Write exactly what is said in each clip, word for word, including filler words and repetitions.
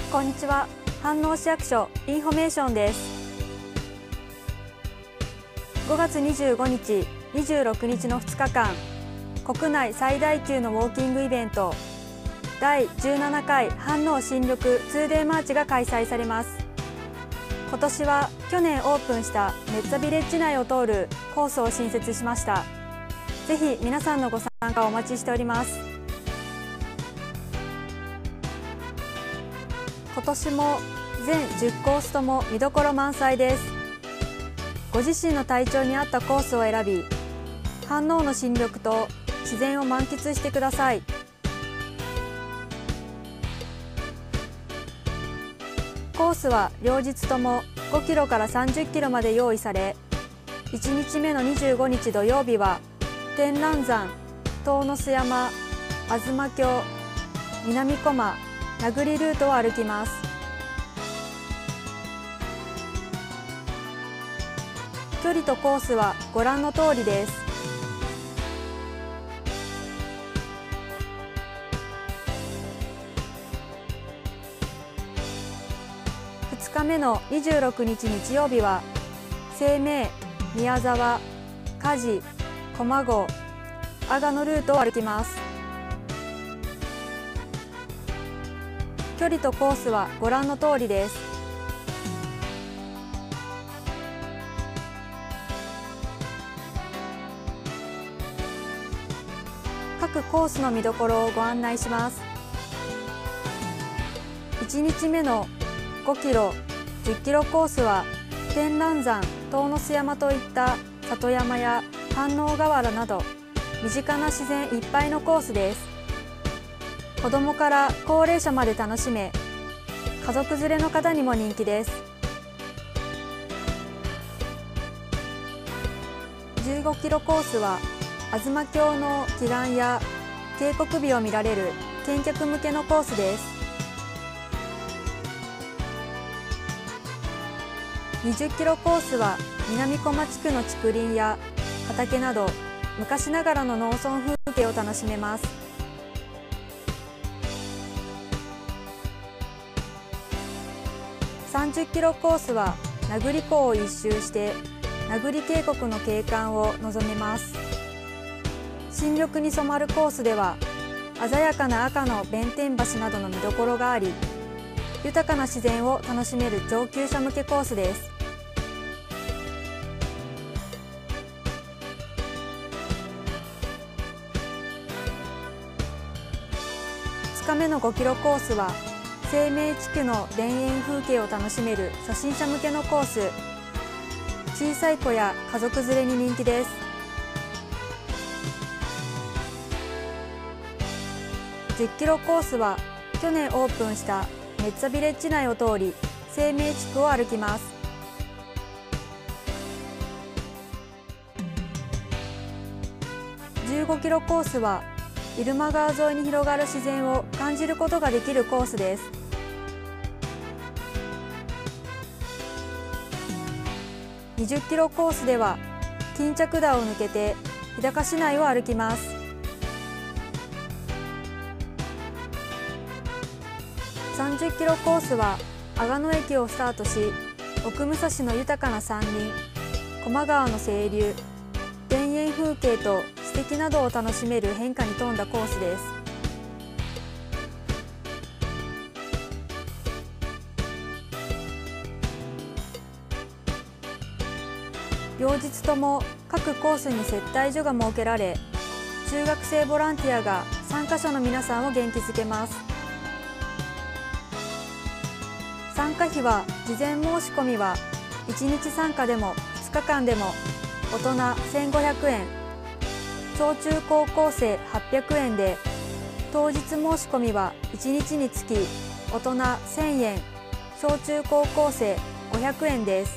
こんにちは。飯能市役所インフォメーションです。ごがつにじゅうごにち、にじゅうろくにちのふつかかん、国内最大級のウォーキングイベント、だいじゅうななかい飯能新緑 ツーデー マーチが開催されます。今年は去年オープンしたメッツァビレッジ内を通るコースを新設しました。ぜひ皆さんのご参加をお待ちしております。今年も全じゅっコースとも見どころ満載です。ご自身の体調に合ったコースを選び、飯能の新緑と自然を満喫してください。コースは両日ともごキロからさんじゅっキロまで用意され、いちにちめのにじゅうごにち土曜日は天覧山、遠野須山、東京、南小間、名栗ルートを歩きます。距離とコースはご覧の通りです。ふつかめのにじゅうろくにち日曜日は生命、宮沢、梶、駒郷、阿賀のルートを歩きます。距離とコースはご覧の通りです。各コースの見どころをご案内します。いちにちめのごキロ、じゅっキロコースは天覧山、遠野須山といった里山や飯能河原など身近な自然いっぱいのコースです。子どもから高齢者まで楽しめ、家族連れの方にも人気です。じゅうごキロコースは東京の奇岩や渓谷美を見られる見客向けのコースです。にじゅっキロコースは南小間地区の竹林や畑など昔ながらの農村風景を楽しめます。さんじゅっキロコースは名栗港を一周して名栗渓谷の景観を望めます。新緑に染まるコースでは鮮やかな赤の弁天橋などの見どころがあり、豊かな自然を楽しめる上級者向けコースです。ふつかめのごキロコースは生命地区の田園風景を楽しめる初心者向けのコース。小さい子や家族連れに人気です。じゅっキロコースは去年オープンしたメッツァビレッジ内を通り生命地区を歩きます。じゅうごキロコースは入間川沿いに広がる自然を感じることができるコースです。にじゅっキロコースでは巾着田を抜けて日高市内を歩きます。さんじゅっキロコースは阿賀野駅をスタートし、奥武蔵の豊かな山林、高麗川の清流、田園風景と史跡などを楽しめる変化に富んだコースです。両日とも各コースに接待所が設けられ、中学生ボランティアが参加者の皆さんを元気づけます。参加費は事前申し込みはいちにち参加でもふつかかんでも大人せんごひゃくえん、小中高校生はっぴゃくえんで、当日申し込みはいちにちにつき大人せんえん、小中高校生ごひゃくえんです。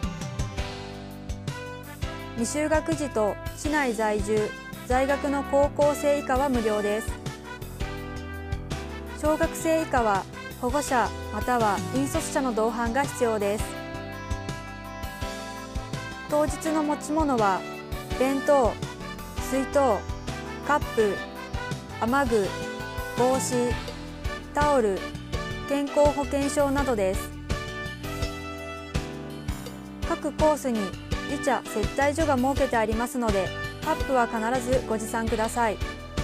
未就学児と市内在住、在学の高校生以下は無料です。小学生以下は保護者または引率者の同伴が必要です。当日の持ち物は弁当、水筒、カップ、雨具、帽子、タオル、 健康保険証などです。各コースに自社接待所が設けてありますので、アップは必ずご持参ください。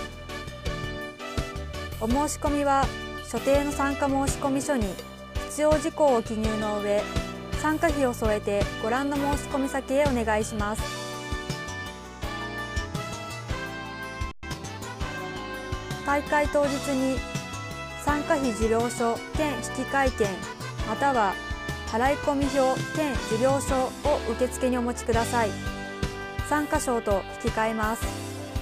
お申し込みは所定の参加申込書に必要事項を記入の上、参加費を添えてご覧の申し込み先へお願いします。大会当日に参加費受領書兼引換券または払込票兼受領書を受付にお持ちください。参加賞と引き換えます。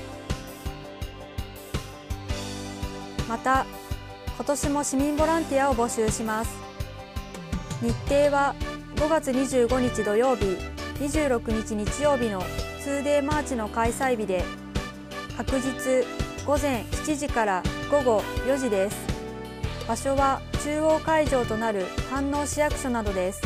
また、今年も市民ボランティアを募集します。日程はごがつにじゅうごにち土曜日、にじゅうろくにち日曜日の ツーデー マーチの開催日で、確日ごぜんしちじからごごよじです。場所は中央会場となる飯能市役所などです。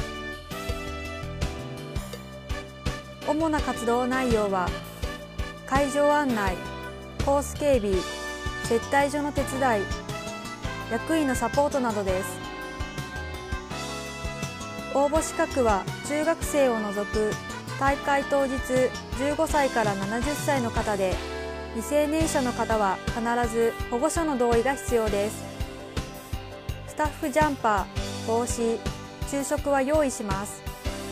主な活動内容は、会場案内、コース警備、接待所の手伝い、役員のサポートなどです。応募資格は中学生を除く大会当日じゅうごさいからななじゅっさいの方で、未成年者の方は必ず保護者の同意が必要です。スタッフジャンパー、帽子、昼食は用意します。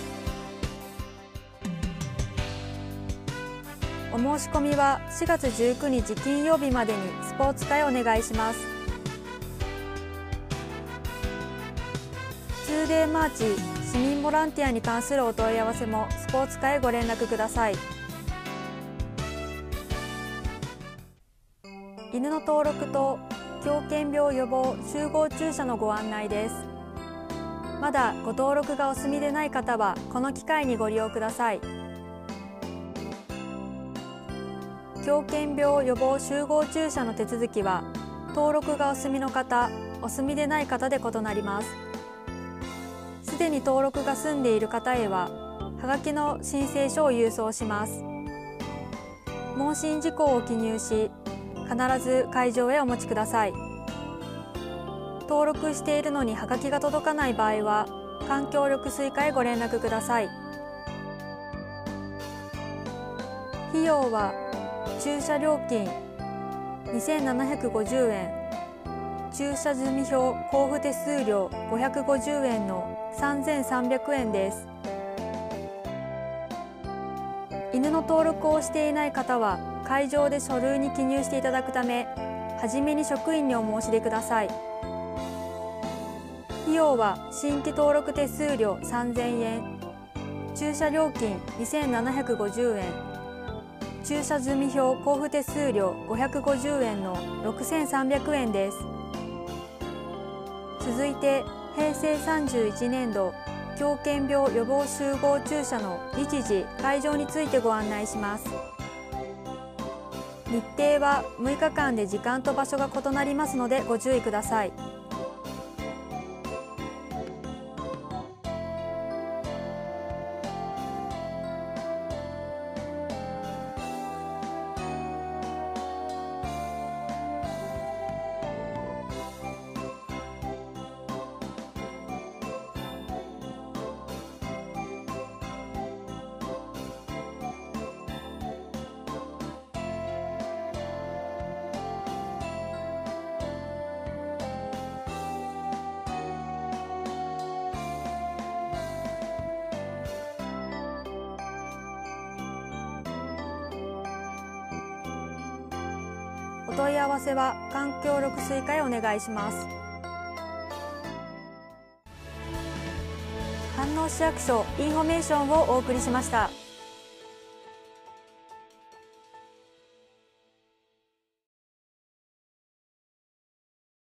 お申し込みはしがつじゅうくにち金曜日までにスポーツ課へお願いします。ツーデー マーチ市民ボランティアに関するお問い合わせもスポーツ課へご連絡ください。犬の登録と狂犬病予防集合注射のご案内です。まだご登録がお済みでない方はこの機会にご利用ください。狂犬病予防集合注射の手続きは登録がお済みの方、お済みでない方で異なります。すでに登録が済んでいる方へははがきの申請書を郵送します。問診事項を記入し、必ず会場へお持ちください。登録しているのにはがきが届かない場合は環境緑水課へご連絡ください。費用は駐車料金にせんななひゃくごじゅうえん、駐車済票交付手数料ごひゃくごじゅうえんのさんぜんさんびゃくえんです。犬の登録をしていない方は会場で書類に記入していただくため、はじめに職員にお申し出ください。費用は新規登録手数料さんぜんえん、駐車料金にせんななひゃくごじゅうえん、駐車済票交付手数料ごひゃくごじゅうえんのろくせんさんびゃくえんです。続いてへいせいさんじゅういちねんど狂犬病予防集合注射の日時・会場についてご案内します。日程はむいかかんで時間と場所が異なりますのでご注意ください。お問い合わせは環境緑水課へお願いします。飯能市役所インフォメーションをお送りしました。